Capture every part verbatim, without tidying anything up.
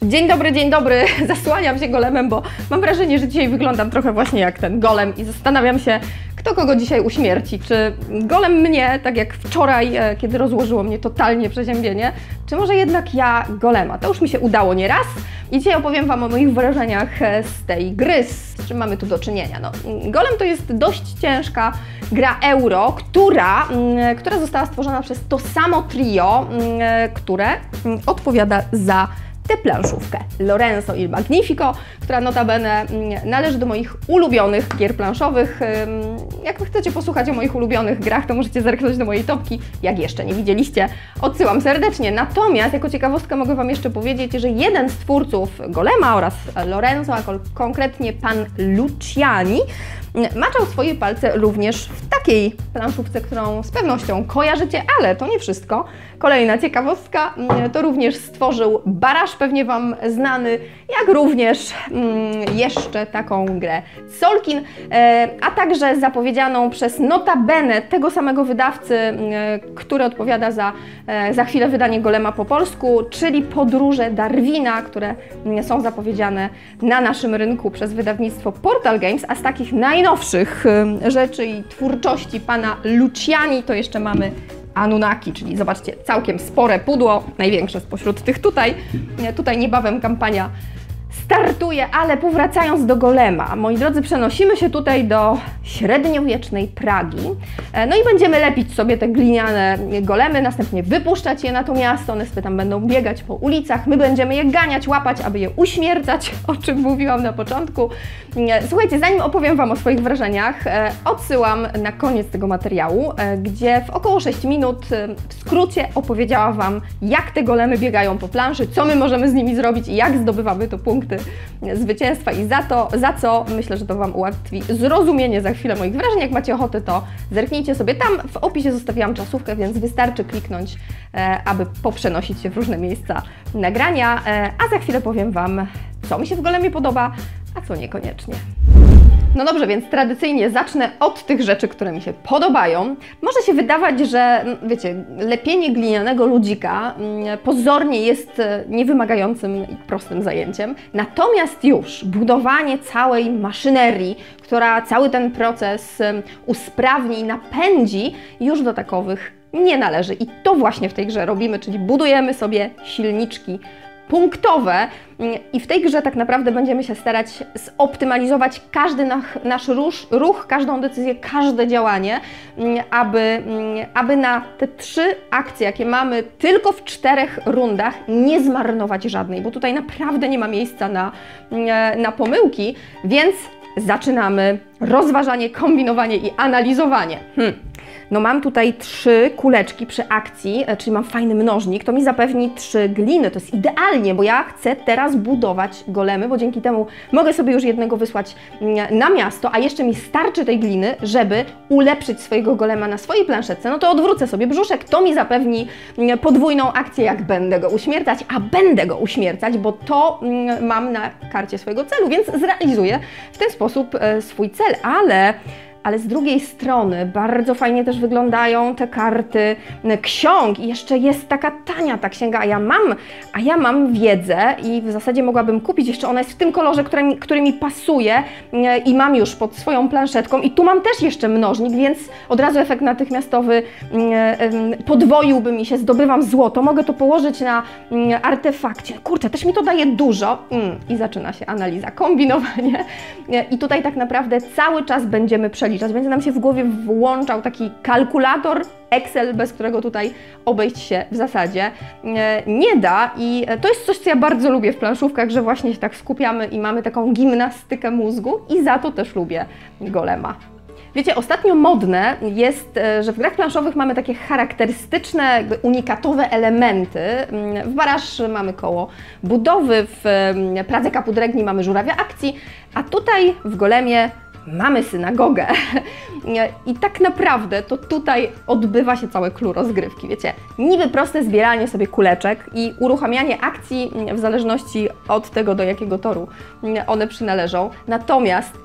Dzień dobry, dzień dobry. Zasłaniam się golemem, bo mam wrażenie, że dzisiaj wyglądam trochę właśnie jak ten golem i zastanawiam się, kto kogo dzisiaj uśmierci. Czy golem mnie, tak jak wczoraj, kiedy rozłożyło mnie totalnie przeziębienie, czy może jednak ja golema? To już mi się udało nieraz i dzisiaj opowiem Wam o moich wrażeniach z tej gry, z czym mamy tu do czynienia. No, Golem to jest dość ciężka gra euro, która, która została stworzona przez to samo trio, które odpowiada za tę planszówkę. Lorenzo il Magnifico, która notabene należy do moich ulubionych gier planszowych. Jak wy chcecie posłuchać o moich ulubionych grach, to możecie zerknąć do mojej topki. Jak jeszcze nie widzieliście, odsyłam serdecznie. Natomiast jako ciekawostkę mogę Wam jeszcze powiedzieć, że jeden z twórców Golema oraz Lorenzo, a konkretnie pan Luciani, maczał swoje palce również w takiej planszówce, którą z pewnością kojarzycie, ale to nie wszystko. Kolejna ciekawostka, to również stworzył Barasz, pewnie Wam znany, jak również mm, jeszcze taką grę Solkin, e, a także zapowiedzianą przez notabene tego samego wydawcy, e, który odpowiada za, e, za chwilę wydanie Golema po polsku, czyli Podróże Darwina, które m, są zapowiedziane na naszym rynku przez wydawnictwo Portal Games, a z takich najnowszych e, rzeczy i twórczości pana Luciani to jeszcze mamy Anunnaki, czyli zobaczcie, całkiem spore pudło, największe spośród tych tutaj. Tutaj niebawem kampania startuje, ale powracając do Golema, moi drodzy, przenosimy się tutaj do średniowiecznej Pragi. No i będziemy lepić sobie te gliniane golemy, następnie wypuszczać je na to miasto, one sobie tam będą biegać po ulicach, my będziemy je ganiać, łapać, aby je uśmiercać, o czym mówiłam na początku. Słuchajcie, zanim opowiem Wam o swoich wrażeniach, odsyłam na koniec tego materiału, gdzie w około sześć minut w skrócie opowiedziałam Wam, jak te golemy biegają po planszy, co my możemy z nimi zrobić i jak zdobywamy to punkty zwycięstwa i za to, za co myślę, że to Wam ułatwi zrozumienie za chwilę moich wrażeń. Jak macie ochotę, to zerknijcie sobie tam. W opisie zostawiłam czasówkę, więc wystarczy kliknąć, e, aby poprzenosić się w różne miejsca nagrania, e, a za chwilę powiem Wam, co mi się w Golemie podoba, a co niekoniecznie. No dobrze, więc tradycyjnie zacznę od tych rzeczy, które mi się podobają. Może się wydawać, że wiecie, lepienie glinianego ludzika pozornie jest niewymagającym i prostym zajęciem. Natomiast już budowanie całej maszynerii, która cały ten proces usprawni i napędzi, już do takowych nie należy. I to właśnie w tej grze robimy, czyli budujemy sobie silniczki punktowe i w tej grze tak naprawdę będziemy się starać zoptymalizować każdy nasz ruch, ruch, każdą decyzję, każde działanie, aby, aby na te trzy akcje, jakie mamy tylko w czterech rundach, nie zmarnować żadnej, bo tutaj naprawdę nie ma miejsca na, na pomyłki, więc zaczynamy rozważanie, kombinowanie i analizowanie. Hmm. No mam tutaj trzy kuleczki przy akcji, czyli mam fajny mnożnik, to mi zapewni trzy gliny, to jest idealnie, bo ja chcę teraz budować golemy, bo dzięki temu mogę sobie już jednego wysłać na miasto, a jeszcze mi starczy tej gliny, żeby ulepszyć swojego golema na swojej planszetce, no to odwrócę sobie brzuszek, to mi zapewni podwójną akcję, jak będę go uśmiercać, a będę go uśmiercać, bo to mam na karcie swojego celu, więc zrealizuję w ten sposób swój cel, ale... Ale z drugiej strony bardzo fajnie też wyglądają te karty ksiąg i jeszcze jest taka tania ta księga, a ja mam, a ja mam wiedzę i w zasadzie mogłabym kupić, jeszcze ona jest w tym kolorze, który mi, który mi pasuje i mam już pod swoją planszetką i tu mam też jeszcze mnożnik, więc od razu efekt natychmiastowy podwoiłby mi się, zdobywam złoto, mogę to położyć na artefakcie, kurczę, też mi to daje dużo i zaczyna się analiza, kombinowanie i tutaj tak naprawdę cały czas będziemy przeliczać. Będzie nam się w głowie włączał taki kalkulator Excel, bez którego tutaj obejść się w zasadzie nie da i to jest coś, co ja bardzo lubię w planszówkach, że właśnie się tak skupiamy i mamy taką gimnastykę mózgu i za to też lubię Golema. Wiecie, ostatnio modne jest, że w grach planszowych mamy takie charakterystyczne, jakby unikatowe elementy. W Barasz mamy koło budowy, w Pradze Kapudregni mamy żurawia akcji, a tutaj w Golemie mamy synagogę. I tak naprawdę to tutaj odbywa się całe clue rozgrywki, wiecie. Niby proste zbieranie sobie kuleczek i uruchamianie akcji w zależności od tego, do jakiego toru one przynależą. Natomiast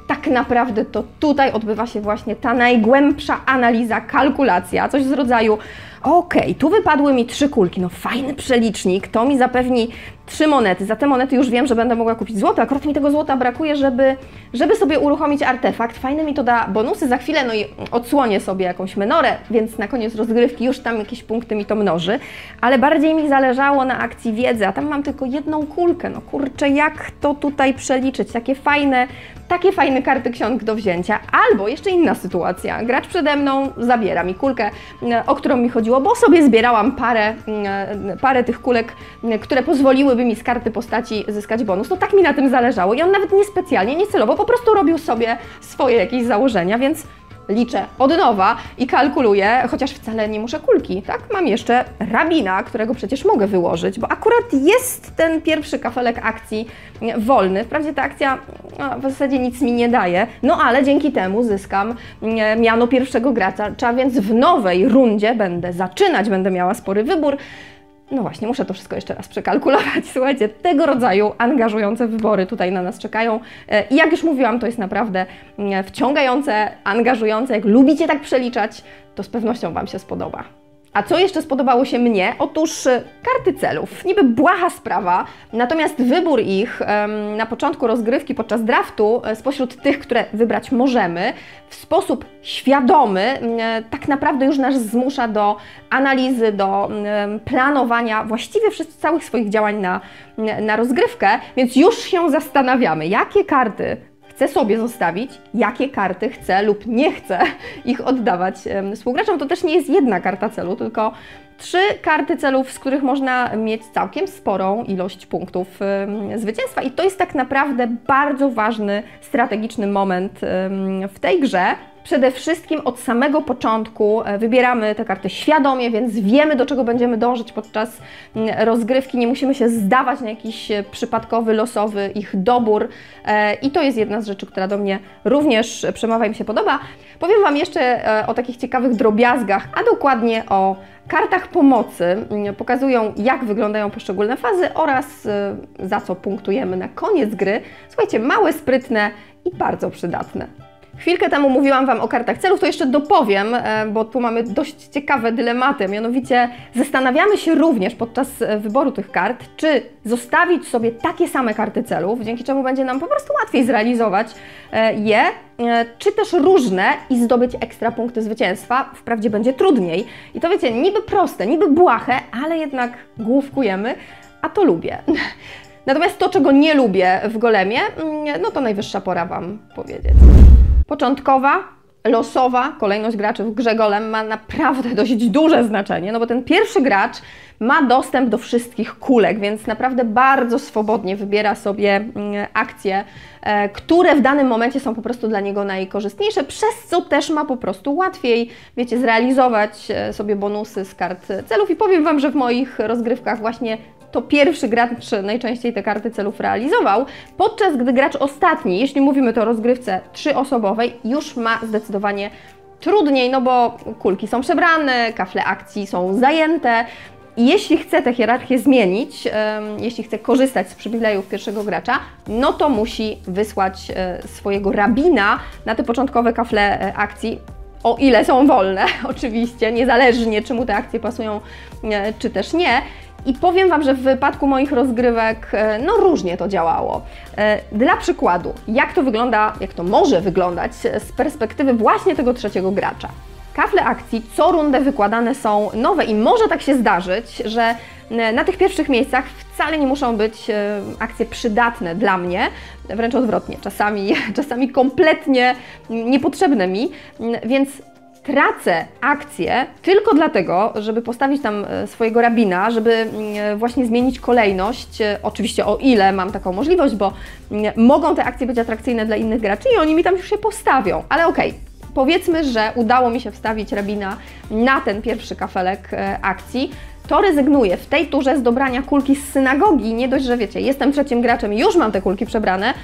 tak naprawdę to tutaj odbywa się właśnie ta najgłębsza analiza, kalkulacja, coś z rodzaju okej, okay, tu wypadły mi trzy kulki, no fajny przelicznik, to mi zapewni trzy monety, za te monety już wiem, że będę mogła kupić złoto, akurat mi tego złota brakuje, żeby, żeby sobie uruchomić artefakt, fajne mi to da bonusy, za chwilę no i odsłonię sobie jakąś menorę, więc na koniec rozgrywki już tam jakieś punkty mi to mnoży, ale bardziej mi zależało na akcji wiedzy, a tam mam tylko jedną kulkę, no kurczę, jak to tutaj przeliczyć, takie fajne, takie fajne karty ksiąg do wzięcia, albo jeszcze inna sytuacja, gracz przede mną zabiera mi kulkę, o którą mi chodziło, bo sobie zbierałam parę, parę tych kulek, które pozwoliłyby mi z karty postaci zyskać bonus. No tak mi na tym zależało i on nawet niespecjalnie, niecelowo, po prostu robił sobie swoje jakieś założenia, więc liczę od nowa i kalkuluję, chociaż wcale nie muszę kulki, tak? Mam jeszcze rabina, którego przecież mogę wyłożyć, bo akurat jest ten pierwszy kafelek akcji wolny. Wprawdzie ta akcja no, w zasadzie nic mi nie daje, no ale dzięki temu zyskam miano pierwszego gracza, więc w nowej rundzie będę zaczynać, będę miała spory wybór. No właśnie, muszę to wszystko jeszcze raz przekalkulować. Słuchajcie, tego rodzaju angażujące wybory tutaj na nas czekają. I jak już mówiłam, to jest naprawdę wciągające, angażujące. Jak lubicie tak przeliczać, to z pewnością Wam się spodoba. A co jeszcze spodobało się mnie? Otóż karty celów. Niby błaha sprawa, natomiast wybór ich na początku rozgrywki, podczas draftu, spośród tych, które wybrać możemy, w sposób świadomy, tak naprawdę już nas zmusza do analizy, do planowania właściwie wszystkich całych swoich działań na, na rozgrywkę, więc już się zastanawiamy, jakie karty chcę sobie zostawić, jakie karty chcę lub nie chcę ich oddawać współgraczom. To też nie jest jedna karta celu, tylko trzy karty celów, z których można mieć całkiem sporą ilość punktów zwycięstwa i to jest tak naprawdę bardzo ważny, strategiczny moment w tej grze. Przede wszystkim od samego początku wybieramy te karty świadomie, więc wiemy, do czego będziemy dążyć podczas rozgrywki. Nie musimy się zdawać na jakiś przypadkowy, losowy ich dobór. I to jest jedna z rzeczy, która do mnie również przemawia i mi się podoba. Powiem Wam jeszcze o takich ciekawych drobiazgach, a dokładnie o kartach pomocy. Pokazują, jak wyglądają poszczególne fazy oraz za co punktujemy na koniec gry. Słuchajcie, małe, sprytne i bardzo przydatne. Chwilkę temu mówiłam Wam o kartach celów, to jeszcze dopowiem, bo tu mamy dość ciekawe dylematy, mianowicie zastanawiamy się również podczas wyboru tych kart, czy zostawić sobie takie same karty celów, dzięki czemu będzie nam po prostu łatwiej zrealizować je, czy też różne i zdobyć ekstra punkty zwycięstwa, wprawdzie będzie trudniej. I to wiecie, niby proste, niby błahe, ale jednak główkujemy, a to lubię. Natomiast to, czego nie lubię w Golemie, no to najwyższa pora Wam powiedzieć. Początkowa, losowa kolejność graczy w grze Golem ma naprawdę dość duże znaczenie, no bo ten pierwszy gracz ma dostęp do wszystkich kulek, więc naprawdę bardzo swobodnie wybiera sobie akcje, które w danym momencie są po prostu dla niego najkorzystniejsze, przez co też ma po prostu łatwiej, wiecie, zrealizować sobie bonusy z kart celów i powiem Wam, że w moich rozgrywkach właśnie to pierwszy gracz najczęściej te karty celów realizował, podczas gdy gracz ostatni, jeśli mówimy to o rozgrywce trzyosobowej, już ma zdecydowanie trudniej, no bo kulki są przebrane, kafle akcji są zajęte i jeśli chce tę hierarchię zmienić, um, jeśli chce korzystać z przywilejów pierwszego gracza, no to musi wysłać e, swojego rabina na te początkowe kafle e, akcji, o ile są wolne, oczywiście, niezależnie czy mu te akcje pasują, e, czy też nie. I powiem Wam, że w wypadku moich rozgrywek, no różnie to działało. Dla przykładu, jak to wygląda, jak to może wyglądać z perspektywy właśnie tego trzeciego gracza. Kafle akcji co rundę wykładane są nowe i może tak się zdarzyć, że na tych pierwszych miejscach wcale nie muszą być akcje przydatne dla mnie, wręcz odwrotnie, czasami, czasami kompletnie niepotrzebne mi, więc tracę akcję tylko dlatego, żeby postawić tam swojego rabina, żeby właśnie zmienić kolejność, oczywiście o ile mam taką możliwość, bo mogą te akcje być atrakcyjne dla innych graczy i oni mi tam już się postawią, ale okej. Okay. Powiedzmy, że udało mi się wstawić rabina na ten pierwszy kafelek akcji, to rezygnuję w tej turze z dobrania kulki z synagogi, nie dość, że wiecie, jestem trzecim graczem i już mam te kulki przebrane,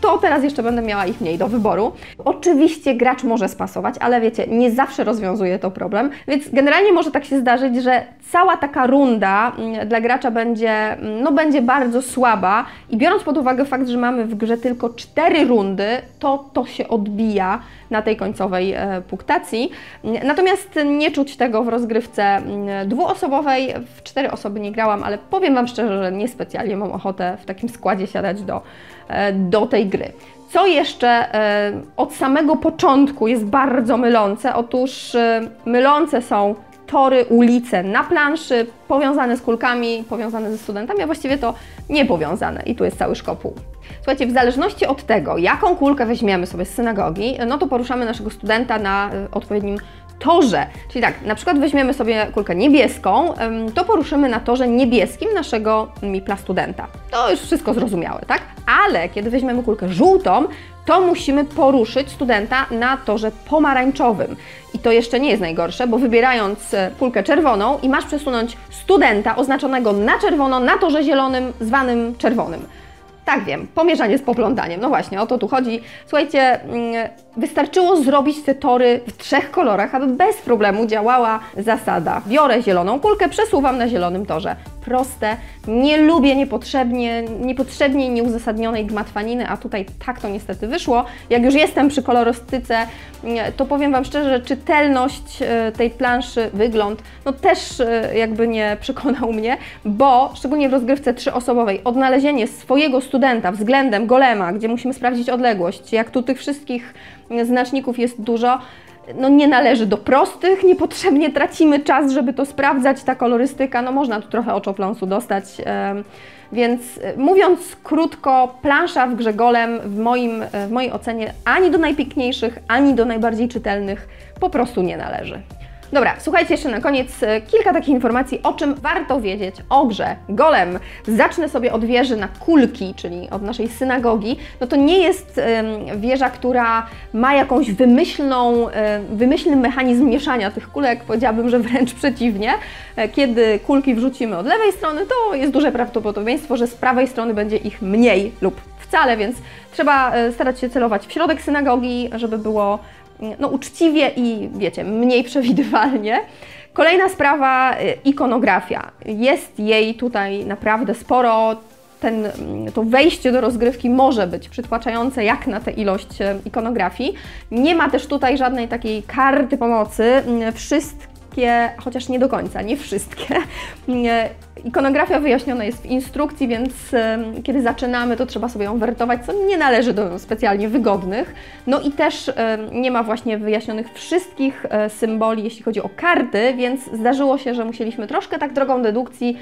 to teraz jeszcze będę miała ich mniej do wyboru. Oczywiście gracz może spasować, ale wiecie, nie zawsze rozwiązuje to problem, więc generalnie może tak się zdarzyć, że cała taka runda dla gracza będzie, no, będzie bardzo słaba i biorąc pod uwagę fakt, że mamy w grze tylko cztery rundy, to to się odbija na tej końcowej e, punktacji. Natomiast nie czuć tego w rozgrywce dwuosobowej. W cztery osoby nie grałam, ale powiem Wam szczerze, że niespecjalnie mam ochotę w takim składzie siadać do, e, do tej gry. Co jeszcze e, od samego początku jest bardzo mylące? Otóż e, mylące są tory, ulice na planszy, powiązane z kulkami, powiązane ze studentami, a właściwie to niepowiązane. I tu jest cały szkopuł. Słuchajcie, w zależności od tego, jaką kulkę weźmiemy sobie z synagogi, no to poruszamy naszego studenta na y, odpowiednim torze. Czyli tak, na przykład weźmiemy sobie kulkę niebieską, ym, to poruszymy na torze niebieskim naszego mipla studenta. To już wszystko zrozumiałe, tak? Ale kiedy weźmiemy kulkę żółtą, to musimy poruszyć studenta na torze pomarańczowym. I to jeszcze nie jest najgorsze, bo wybierając kulkę czerwoną i masz przesunąć studenta oznaczonego na czerwono na torze zielonym zwanym czerwonym. Tak wiem, pomierzanie z poplątaniem. No właśnie, o to tu chodzi. Słuchajcie, wystarczyło zrobić te tory w trzech kolorach, aby bez problemu działała zasada. Biorę zieloną kulkę, przesuwam na zielonym torze. Proste, nie lubię niepotrzebnie, niepotrzebnie nieuzasadnionej gmatwaniny, a tutaj tak to niestety wyszło. Jak już jestem przy kolorystyce, to powiem Wam szczerze, że czytelność tej planszy, wygląd, no też jakby nie przekonał mnie, bo szczególnie w rozgrywce trzyosobowej odnalezienie swojego studenta względem golema, gdzie musimy sprawdzić odległość, jak tu tych wszystkich znaczników jest dużo, no nie należy do prostych, niepotrzebnie tracimy czas, żeby to sprawdzać, ta kolorystyka, no można tu trochę oczopląsu dostać, więc mówiąc krótko, plansza w grze Golem w, moim, w mojej ocenie ani do najpiękniejszych, ani do najbardziej czytelnych po prostu nie należy. Dobra, słuchajcie, jeszcze na koniec kilka takich informacji, o czym warto wiedzieć o grze Golem. Zacznę sobie od wieży na kulki, czyli od naszej synagogi. No to nie jest um, wieża, która ma jakąś wymyślną, um, wymyślny mechanizm mieszania tych kulek. Powiedziałabym, że wręcz przeciwnie. Kiedy kulki wrzucimy od lewej strony, to jest duże prawdopodobieństwo, że z prawej strony będzie ich mniej lub wcale, więc trzeba starać się celować w środek synagogi, żeby było no, uczciwie i, wiecie, mniej przewidywalnie. Kolejna sprawa, ikonografia. Jest jej tutaj naprawdę sporo. Ten, to wejście do rozgrywki może być przytłaczające jak na tę ilość ikonografii. Nie ma też tutaj żadnej takiej karty pomocy. Wszystkie, chociaż nie do końca, nie wszystkie. Ikonografia wyjaśniona jest w instrukcji, więc kiedy zaczynamy, to trzeba sobie ją wertować, co nie należy do specjalnie wygodnych. No i też nie ma właśnie wyjaśnionych wszystkich symboli, jeśli chodzi o karty, więc zdarzyło się, że musieliśmy troszkę tak drogą dedukcji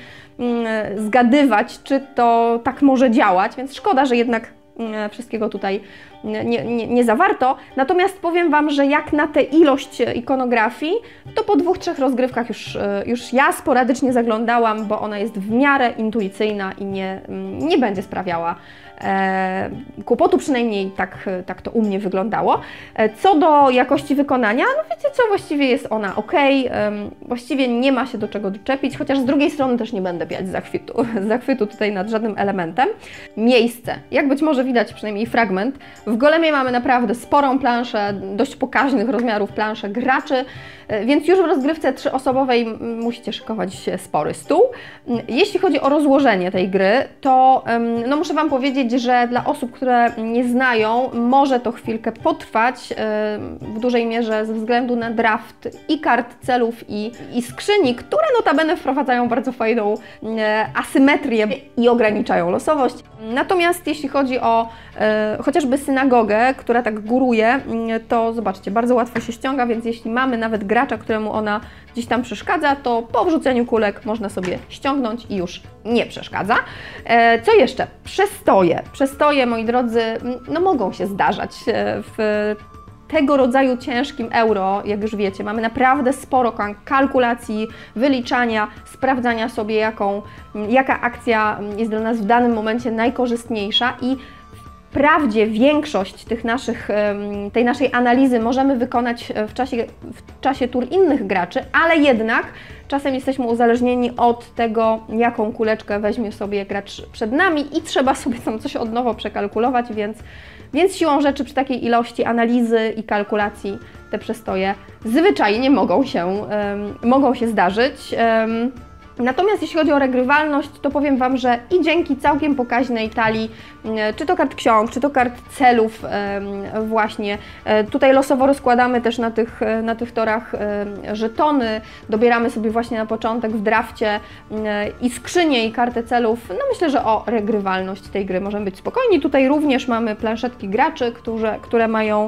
zgadywać, czy to tak może działać, więc szkoda, że jednak wszystkiego tutaj nie, nie, nie zawarto. Natomiast powiem Wam, że jak na tę ilość ikonografii, to po dwóch, trzech rozgrywkach już, już ja sporadycznie zaglądałam, bo ona jest w miarę intuicyjna i nie, nie będzie sprawiała e, kłopotu, przynajmniej tak, tak to u mnie wyglądało. Co do jakości wykonania, no wiecie co, właściwie jest ona ok, e, właściwie nie ma się do czego doczepić, chociaż z drugiej strony też nie będę piać zachwytu, zachwytu tutaj nad żadnym elementem. Miejsce, jak być może widać przynajmniej fragment, w Golemie mamy naprawdę sporą planszę, dość pokaźnych rozmiarów planszę graczy, więc już w rozgrywce trzyosobowej musicie szykować spory stół. Jeśli chodzi o rozłożenie tej gry, to no muszę Wam powiedzieć, że dla osób, które nie znają, może to chwilkę potrwać w dużej mierze ze względu na draft i kart celów i, i skrzyni, które notabene wprowadzają bardzo fajną asymetrię i ograniczają losowość. Natomiast jeśli chodzi o e, chociażby synagogę, która tak góruje, to zobaczcie, bardzo łatwo się ściąga, więc jeśli mamy nawet gracza, któremu ona gdzieś tam przeszkadza, to po wrzuceniu kulek można sobie ściągnąć i już nie przeszkadza. E, co jeszcze? Przestoje. Przestoje, moi drodzy, no mogą się zdarzać w tego rodzaju ciężkim euro, jak już wiecie, mamy naprawdę sporo kalkulacji, wyliczania, sprawdzania sobie, jaką, jaka akcja jest dla nas w danym momencie najkorzystniejsza i Wprawdzie większość tych naszych, tej naszej analizy możemy wykonać w czasie, w czasie tur innych graczy, ale jednak czasem jesteśmy uzależnieni od tego, jaką kuleczkę weźmie sobie gracz przed nami i trzeba sobie tam coś od nowa przekalkulować, więc, więc siłą rzeczy przy takiej ilości analizy i kalkulacji te przestoje zwyczajnie mogą się, um, mogą się zdarzyć. Um, Natomiast jeśli chodzi o regrywalność, to powiem Wam, że i dzięki całkiem pokaźnej talii, czy to kart ksiąg, czy to kart celów właśnie, tutaj losowo rozkładamy też na tych, na tych torach żetony, dobieramy sobie właśnie na początek w drafcie i skrzynię i kartę celów, no myślę, że o regrywalność tej gry możemy być spokojni. Tutaj również mamy planszetki graczy, które, które mają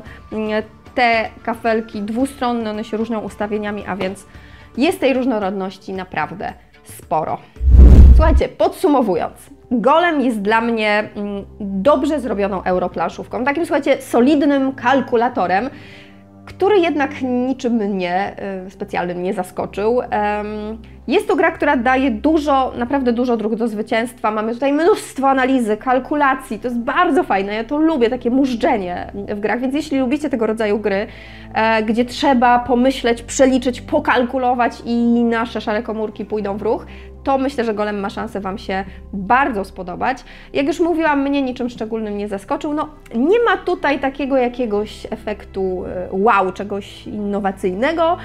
te kafelki dwustronne, one się różnią ustawieniami, a więc jest tej różnorodności naprawdę sporo. Słuchajcie, podsumowując, Golem jest dla mnie dobrze zrobioną europlanszówką, takim, słuchajcie, solidnym kalkulatorem, który jednak niczym mnie specjalnym nie zaskoczył. Jest to gra, która daje dużo, naprawdę dużo dróg do zwycięstwa. Mamy tutaj mnóstwo analizy, kalkulacji, to jest bardzo fajne, ja to lubię, takie mużdżenie w grach, więc jeśli lubicie tego rodzaju gry, gdzie trzeba pomyśleć, przeliczyć, pokalkulować i nasze szare komórki pójdą w ruch, to myślę, że Golem ma szansę Wam się bardzo spodobać. Jak już mówiłam, mnie niczym szczególnym nie zaskoczył. No, nie ma tutaj takiego jakiegoś efektu wow, czegoś innowacyjnego.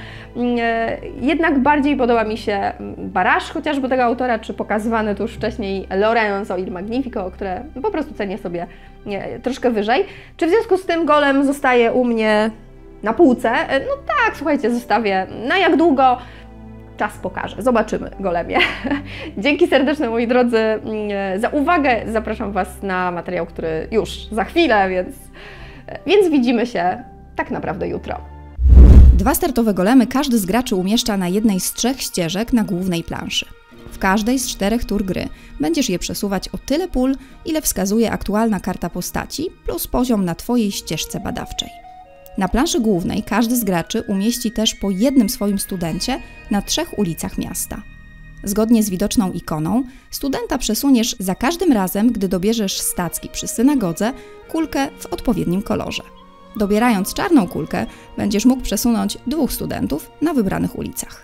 Jednak bardziej podoba mi się Barasz, chociażby tego autora, czy pokazywane tu już wcześniej Lorenzo il Magnifico, które po prostu cenię sobie nie, troszkę wyżej. Czy w związku z tym Golem zostaje u mnie na półce? No tak, słuchajcie, zostawię. Na jak długo? Czas pokaże. Zobaczymy, Golemie. Dzięki serdeczne, moi drodzy, za uwagę. Zapraszam Was na materiał, który już za chwilę, więc, więc widzimy się tak naprawdę jutro. Dwa startowe golemy każdy z graczy umieszcza na jednej z trzech ścieżek na głównej planszy. W każdej z czterech tur gry będziesz je przesuwać o tyle pól, ile wskazuje aktualna karta postaci plus poziom na Twojej ścieżce badawczej. Na planszy głównej każdy z graczy umieści też po jednym swoim studencie na trzech ulicach miasta. Zgodnie z widoczną ikoną, studenta przesuniesz za każdym razem, gdy dobierzesz stacki przy synagodze, kulkę w odpowiednim kolorze. Dobierając czarną kulkę, będziesz mógł przesunąć dwóch studentów na wybranych ulicach.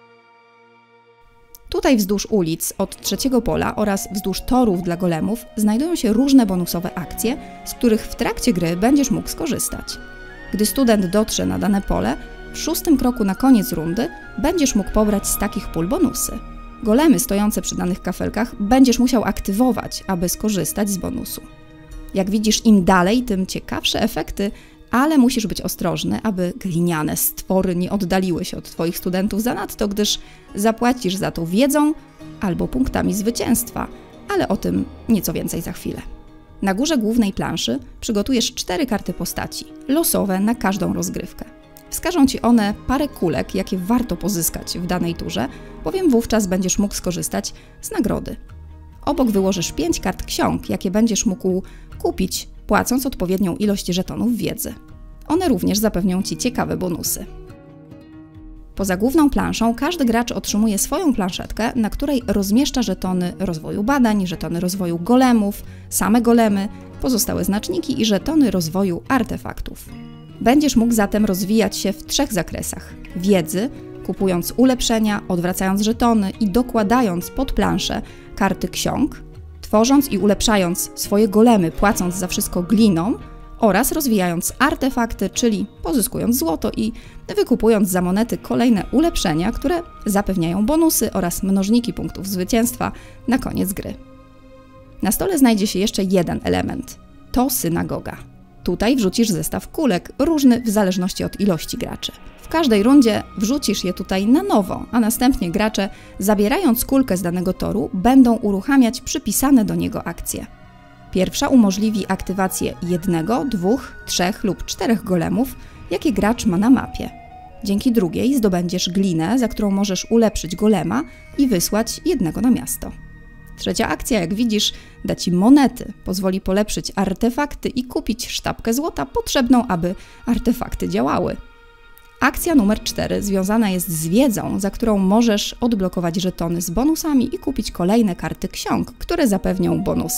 Tutaj wzdłuż ulic od trzeciego pola oraz wzdłuż torów dla golemów znajdują się różne bonusowe akcje, z których w trakcie gry będziesz mógł skorzystać. Gdy student dotrze na dane pole, w szóstym kroku na koniec rundy będziesz mógł pobrać z takich pól bonusy. Golemy stojące przy danych kafelkach będziesz musiał aktywować, aby skorzystać z bonusu. Jak widzisz, im dalej, tym ciekawsze efekty, ale musisz być ostrożny, aby gliniane stwory nie oddaliły się od Twoich studentów zanadto, gdyż zapłacisz za to wiedzą albo punktami zwycięstwa, ale o tym nieco więcej za chwilę. Na górze głównej planszy przygotujesz cztery karty postaci, losowe na każdą rozgrywkę. Wskażą Ci one parę kulek, jakie warto pozyskać w danej turze, bowiem wówczas będziesz mógł skorzystać z nagrody. Obok wyłożysz pięć kart ksiąg, jakie będziesz mógł kupić, płacąc odpowiednią ilość żetonów wiedzy. One również zapewnią Ci ciekawe bonusy. Poza główną planszą każdy gracz otrzymuje swoją planszetkę, na której rozmieszcza żetony rozwoju badań, żetony rozwoju golemów, same golemy, pozostałe znaczniki i żetony rozwoju artefaktów. Będziesz mógł zatem rozwijać się w trzech zakresach: wiedzy, kupując ulepszenia, odwracając żetony i dokładając pod planszę karty ksiąg, tworząc i ulepszając swoje golemy, płacąc za wszystko gliną, oraz rozwijając artefakty, czyli pozyskując złoto i wykupując za monety kolejne ulepszenia, które zapewniają bonusy oraz mnożniki punktów zwycięstwa na koniec gry. Na stole znajdzie się jeszcze jeden element. To synagoga. Tutaj wrzucisz zestaw kulek, różny w zależności od ilości graczy. W każdej rundzie wrzucisz je tutaj na nowo, a następnie gracze, zabierając kulkę z danego toru, będą uruchamiać przypisane do niego akcje. Pierwsza umożliwi aktywację jednego, dwóch, trzech lub czterech golemów, jakie gracz ma na mapie. Dzięki drugiej zdobędziesz glinę, za którą możesz ulepszyć golema i wysłać jednego na miasto. Trzecia akcja, jak widzisz, da Ci monety, pozwoli polepszyć artefakty i kupić sztabkę złota potrzebną, aby artefakty działały. Akcja numer cztery związana jest z wiedzą, za którą możesz odblokować żetony z bonusami i kupić kolejne karty ksiąg, które zapewnią bonusy.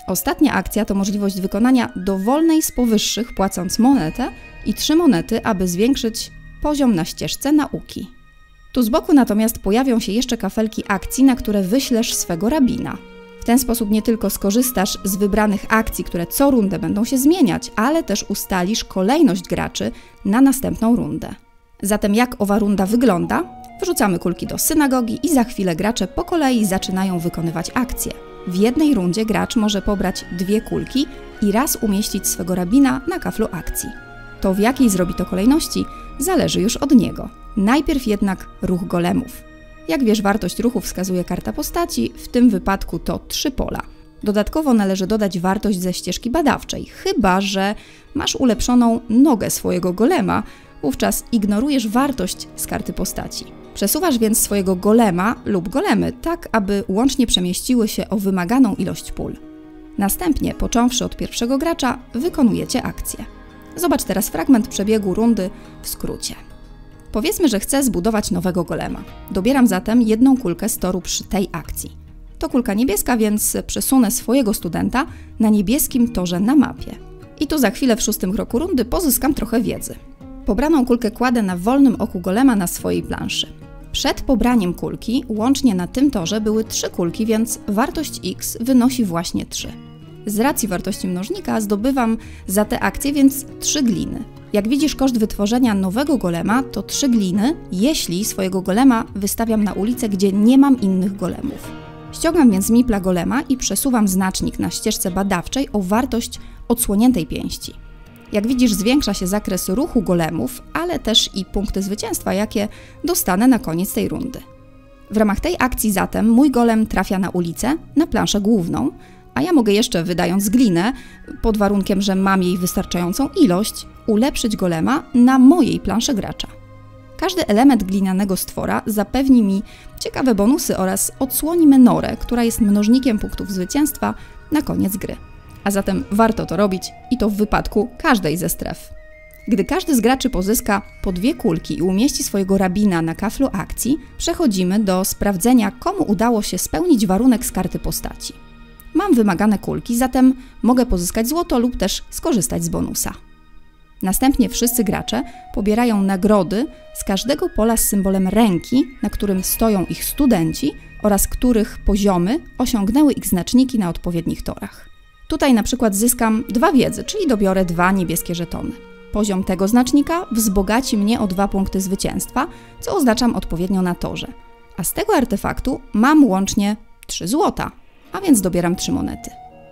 Ostatnia akcja to możliwość wykonania dowolnej z powyższych, płacąc monetę i trzy monety, aby zwiększyć poziom na ścieżce nauki. Tu z boku natomiast pojawią się jeszcze kafelki akcji, na które wyślesz swego rabina. W ten sposób nie tylko skorzystasz z wybranych akcji, które co rundę będą się zmieniać, ale też ustalisz kolejność graczy na następną rundę. Zatem jak owa runda wygląda? Wrzucamy kulki do synagogi i za chwilę gracze po kolei zaczynają wykonywać akcje. W jednej rundzie gracz może pobrać dwie kulki i raz umieścić swego rabina na kaflu akcji. To w jakiej zrobi to kolejności zależy już od niego. Najpierw jednak ruch golemów. Jak wiesz, wartość ruchu wskazuje karta postaci, w tym wypadku to trzy pola. Dodatkowo należy dodać wartość ze ścieżki badawczej, chyba że masz ulepszoną nogę swojego golema, wówczas ignorujesz wartość z karty postaci. Przesuwasz więc swojego golema lub golemy tak, aby łącznie przemieściły się o wymaganą ilość pól. Następnie, począwszy od pierwszego gracza, wykonujecie akcję. Zobacz teraz fragment przebiegu rundy w skrócie. Powiedzmy, że chcę zbudować nowego golema. Dobieram zatem jedną kulkę z toru przy tej akcji. To kulka niebieska, więc przesunę swojego studenta na niebieskim torze na mapie. I tu za chwilę w szóstym kroku rundy pozyskam trochę wiedzy. Pobraną kulkę kładę na wolnym oku golema na swojej planszy. Przed pobraniem kulki łącznie na tym torze były trzy kulki, więc wartość x wynosi właśnie trzy. Z racji wartości mnożnika zdobywam za te akcje więc trzy gliny. Jak widzisz, koszt wytworzenia nowego golema to trzy gliny, jeśli swojego golema wystawiam na ulicę, gdzie nie mam innych golemów. Ściągam więc mipla golema i przesuwam znacznik na ścieżce badawczej o wartość odsłoniętej pięści. Jak widzisz, zwiększa się zakres ruchu golemów, ale też i punkty zwycięstwa, jakie dostanę na koniec tej rundy. W ramach tej akcji zatem mój golem trafia na ulicę, na planszę główną, a ja mogę jeszcze, wydając glinę, pod warunkiem, że mam jej wystarczającą ilość, ulepszyć golema na mojej planszy gracza. Każdy element glinianego stwora zapewni mi ciekawe bonusy oraz odsłoni menorę, która jest mnożnikiem punktów zwycięstwa na koniec gry. A zatem warto to robić i to w wypadku każdej ze stref. Gdy każdy z graczy pozyska po dwie kulki i umieści swojego rabina na kaflu akcji, przechodzimy do sprawdzenia, komu udało się spełnić warunek z karty postaci. Mam wymagane kulki, zatem mogę pozyskać złoto lub też skorzystać z bonusa. Następnie wszyscy gracze pobierają nagrody z każdego pola z symbolem ręki, na którym stoją ich studenci oraz których poziomy osiągnęły ich znaczniki na odpowiednich torach. Tutaj na przykład zyskam dwa wiedzy, czyli dobiorę dwa niebieskie żetony. Poziom tego znacznika wzbogaci mnie o dwa punkty zwycięstwa, co oznaczam odpowiednio na torze. A z tego artefaktu mam łącznie trzy złota, a więc dobieram trzy monety.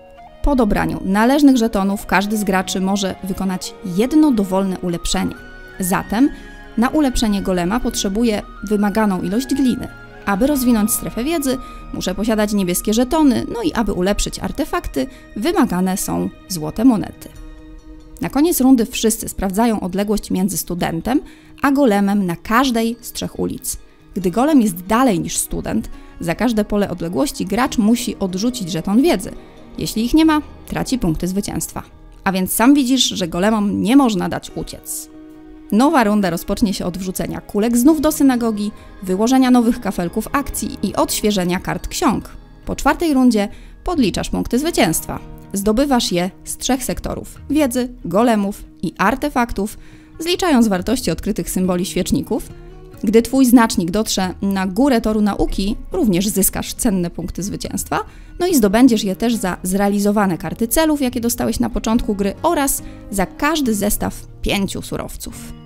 Po dobraniu należnych żetonów każdy z graczy może wykonać jedno dowolne ulepszenie. Zatem na ulepszenie golema potrzebuję wymaganą ilość gliny. Aby rozwinąć strefę wiedzy, muszę posiadać niebieskie żetony, no i aby ulepszyć artefakty, wymagane są złote monety. Na koniec rundy wszyscy sprawdzają odległość między studentem a golemem na każdej z trzech ulic. Gdy golem jest dalej niż student, za każde pole odległości gracz musi odrzucić żeton wiedzy. Jeśli ich nie ma, traci punkty zwycięstwa. A więc sam widzisz, że golemom nie można dać uciec. Nowa runda rozpocznie się od wrzucenia kulek znów do synagogi, wyłożenia nowych kafelków akcji i odświeżenia kart ksiąg. Po czwartej rundzie podliczasz punkty zwycięstwa. Zdobywasz je z trzech sektorów: wiedzy, golemów i artefaktów, zliczając wartości odkrytych symboli świeczników. Gdy twój znacznik dotrze na górę toru nauki, również zyskasz cenne punkty zwycięstwa, no i zdobędziesz je też za zrealizowane karty celów, jakie dostałeś na początku gry oraz za każdy zestaw pięciu surowców.